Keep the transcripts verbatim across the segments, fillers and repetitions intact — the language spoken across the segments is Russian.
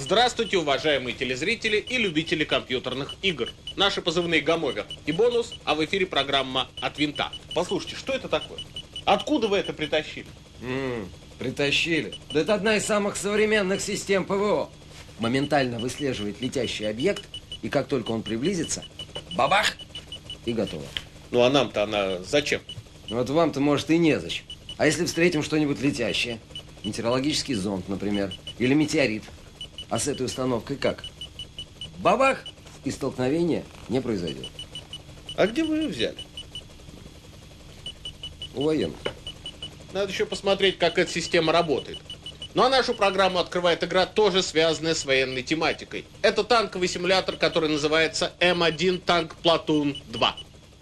Здравствуйте, уважаемые телезрители и любители компьютерных игр. Наши позывные Гамовер и Бонус, а в эфире программа «От винта». Послушайте, что это такое? Откуда вы это притащили? М-м, притащили? Да это одна из самых современных систем ПВО. Моментально выслеживает летящий объект, и как только он приблизится, бабах, и готово. Ну а нам-то она зачем? Вот вам-то, может, и незачем. А если встретим что-нибудь летящее? Метеорологический зонд, например, или метеорит. А с этой установкой как? Бабах! И столкновения не произойдет. А где вы ее взяли? У военных. Надо еще посмотреть, как эта система работает. Ну а нашу программу открывает игра, тоже связанная с военной тематикой. Это танковый симулятор, который называется эм один Tank Platoon два.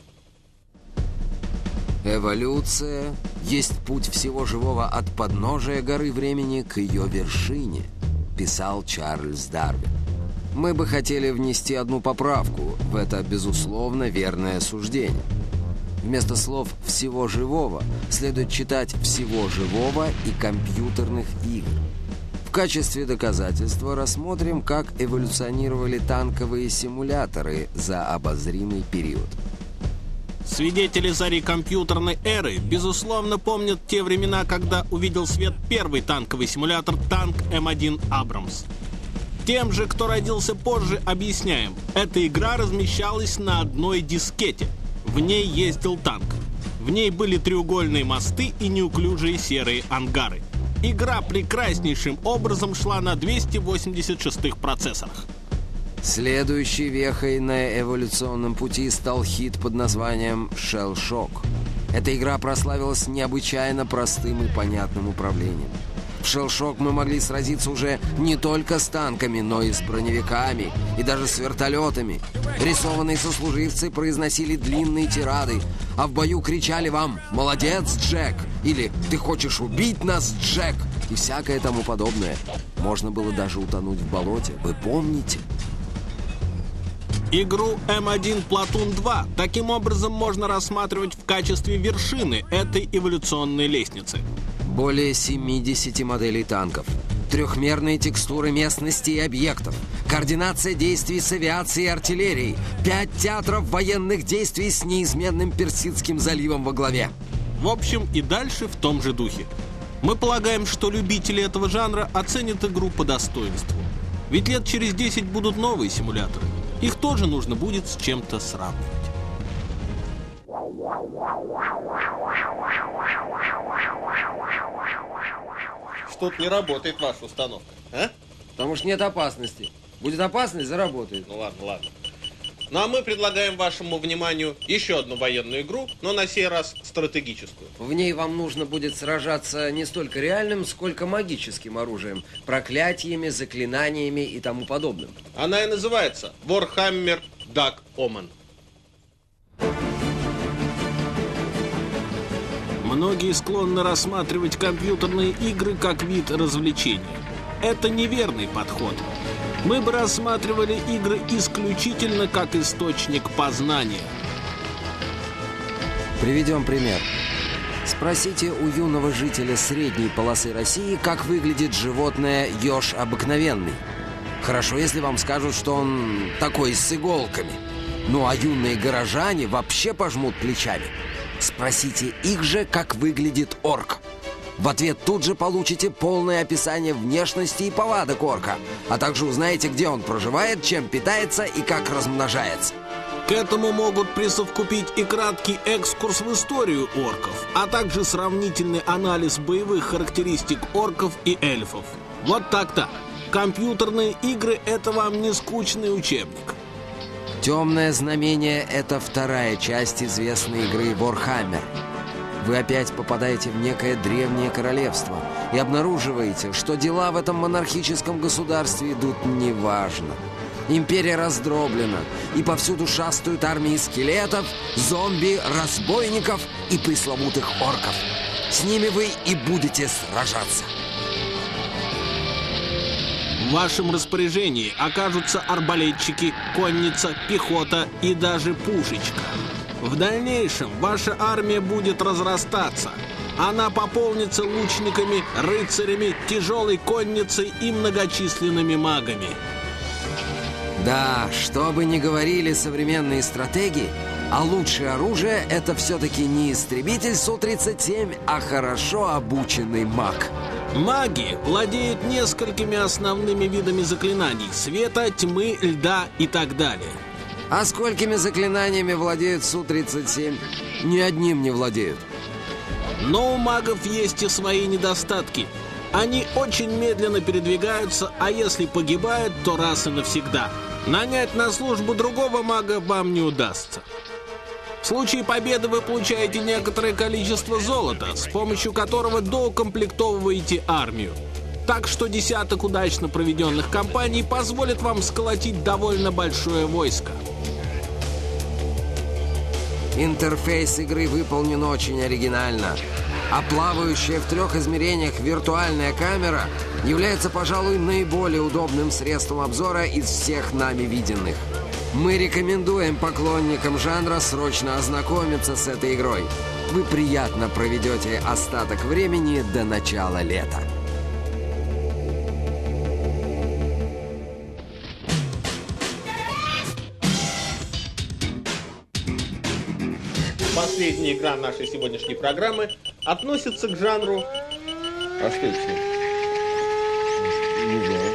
Эволюция есть путь всего живого от подножия горы времени к ее вершине, писал Чарльз Дарвин. Мы бы хотели внести одну поправку в это, безусловно, верное суждение. Вместо слов «всего живого» следует читать «всего живого и компьютерных игр». В качестве доказательства рассмотрим, как эволюционировали танковые симуляторы за обозримый период. Свидетели зари компьютерной эры, безусловно, помнят те времена, когда увидел свет первый танковый симулятор танк эм один Абрамс. Тем же, кто родился позже, объясняем. Эта игра размещалась на одной дискете. В ней ездил танк. В ней были треугольные мосты и неуклюжие серые ангары. Игра прекраснейшим образом шла на двухсот восьмидесяти шестых процессорах. Следующей вехой на эволюционном пути стал хит под названием Shell Shock. Эта игра прославилась необычайно простым и понятным управлением. В Shell Shock мы могли сразиться уже не только с танками, но и с броневиками, и даже с вертолетами. Рисованные сослуживцы произносили длинные тирады, а в бою кричали вам «Молодец, Джек!» или «Ты хочешь убить нас, Джек?» и всякое тому подобное. Можно было даже утонуть в болоте, вы помните? Игру эм один Platoon два таким образом можно рассматривать в качестве вершины этой эволюционной лестницы. Более семидесяти моделей танков, трехмерные текстуры местности и объектов, координация действий с авиацией и артиллерией, пять театров военных действий с неизменным Персидским заливом во главе. В общем, и дальше в том же духе. Мы полагаем, что любители этого жанра оценят игру по достоинству. Ведь лет через десять будут новые симуляторы. Их тоже нужно будет с чем-то сравнивать. Что-то не работает ваша установка, а? Потому что нет опасности. Будет опасность, заработает. Ну ладно, ладно. Ну а мы предлагаем вашему вниманию еще одну военную игру, но на сей раз стратегическую. В ней вам нужно будет сражаться не столько реальным, сколько магическим оружием, проклятиями, заклинаниями и тому подобным. Она и называется Warhammer Dark Omen. Многие склонны рассматривать компьютерные игры как вид развлечения. Это неверный подход. Мы бы рассматривали игры исключительно как источник познания. Приведем пример. Спросите у юного жителя средней полосы России, как выглядит животное еж обыкновенный. Хорошо, если вам скажут, что он такой с иголками. Ну а юные горожане вообще пожмут плечами. Спросите их же, как выглядит орк. В ответ тут же получите полное описание внешности и повадок орка, а также узнаете, где он проживает, чем питается и как размножается. К этому могут присовокупить и краткий экскурс в историю орков, а также сравнительный анализ боевых характеристик орков и эльфов. Вот так-то. Компьютерные игры — это вам не скучный учебник. «Темное знамение» — это вторая часть известной игры Warhammer. Вы опять попадаете в некое древнее королевство и обнаруживаете, что дела в этом монархическом государстве идут неважно. Империя раздроблена, и повсюду шастают армии скелетов, зомби, разбойников и пресловутых орков. С ними вы и будете сражаться. В вашем распоряжении окажутся арбалетчики, конница, пехота и даже пушечка. В дальнейшем ваша армия будет разрастаться. Она пополнится лучниками, рыцарями, тяжелой конницей и многочисленными магами. Да, что бы ни говорили современные стратеги, а лучшее оружие — это все-таки не истребитель Су тридцать семь, а хорошо обученный маг. Маги владеют несколькими основными видами заклинаний — света, тьмы, льда и так далее. А сколькими заклинаниями владеют Су тридцать семь? Ни одним не владеют. Но у магов есть и свои недостатки. Они очень медленно передвигаются, а если погибают, то раз и навсегда. Нанять на службу другого мага вам не удастся. В случае победы вы получаете некоторое количество золота, с помощью которого доукомплектовываете армию. Так что десяток удачно проведенных кампаний позволит вам сколотить довольно большое войско. Интерфейс игры выполнен очень оригинально. А плавающая в трех измерениях виртуальная камера является, пожалуй, наиболее удобным средством обзора из всех нами виденных. Мы рекомендуем поклонникам жанра срочно ознакомиться с этой игрой. Вы приятно проведете остаток времени до начала лета. Последняя игра нашей сегодняшней программы относится к жанру... А что это? Не знаю.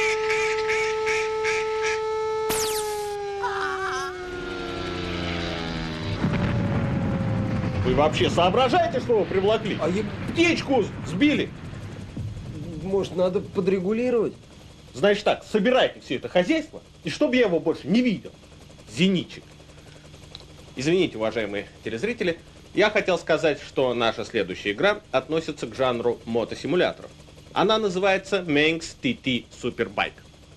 Вы вообще соображаете, что вы привлекли? А я... Птичку сбили! Может, надо подрегулировать? Значит так, собирайте все это хозяйство, и чтобы я его больше не видел. Зенитчик. Извините, уважаемые телезрители, я хотел сказать, что наша следующая игра относится к жанру мотосимуляторов. Она называется Manx ти ти Superbike.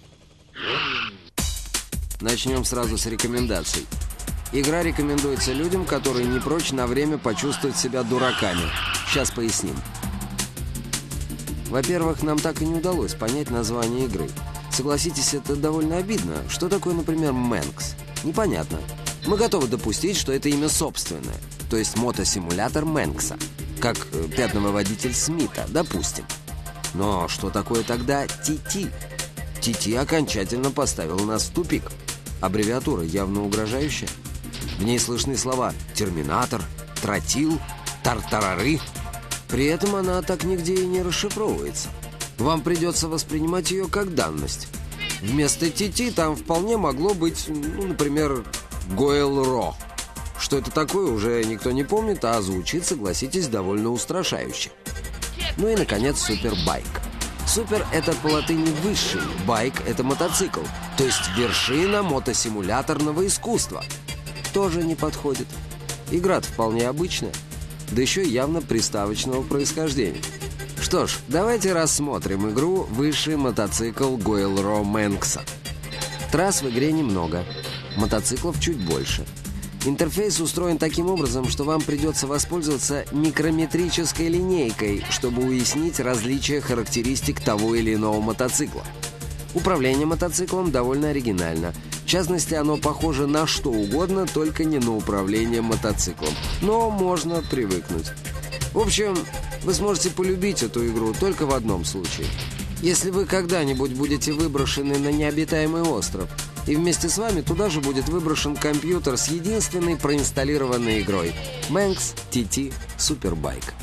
Начнем сразу с рекомендаций. Игра рекомендуется людям, которые не прочь на время почувствовать себя дураками. Сейчас поясним. Во-первых, нам так и не удалось понять название игры. Согласитесь, это довольно обидно. Что такое, например, Manx? Непонятно. Мы готовы допустить, что это имя собственное, то есть мотосимулятор Мэнкса, как пятновыводитель Смита, допустим. Но что такое тогда ти ти? ти ти окончательно поставил нас в тупик. Аббревиатура явно угрожающая. В ней слышны слова «терминатор», «тротил», «тартарары». При этом она так нигде и не расшифровывается. Вам придется воспринимать ее как данность. Вместо ти ти там вполне могло быть, ну, например, Гойл-Ро. Что это такое, уже никто не помнит, а звучит, согласитесь, довольно устрашающе. Ну и, наконец, супербайк. Супер — это по латыни высший, байк — это мотоцикл, то есть вершина мотосимуляторного искусства. Тоже не подходит. Игра-то вполне обычная, да еще явно приставочного происхождения. Что ж, давайте рассмотрим игру «Высший мотоцикл Гойл-Ро Мэнкса». Трасс в игре немного, мотоциклов чуть больше. Интерфейс устроен таким образом, что вам придется воспользоваться микрометрической линейкой, чтобы уяснить различия характеристик того или иного мотоцикла. Управление мотоциклом довольно оригинально. В частности, оно похоже на что угодно, только не на управление мотоциклом. Но можно привыкнуть. В общем, вы сможете полюбить эту игру только в одном случае. Если вы когда-нибудь будете выброшены на необитаемый остров, и вместе с вами туда же будет выброшен компьютер с единственной проинсталлированной игрой — Manx ти ти Superbike.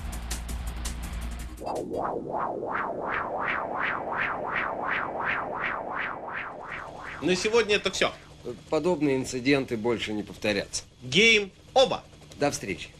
На сегодня это все. Подобные инциденты больше не повторятся. Гейм оба. До встречи.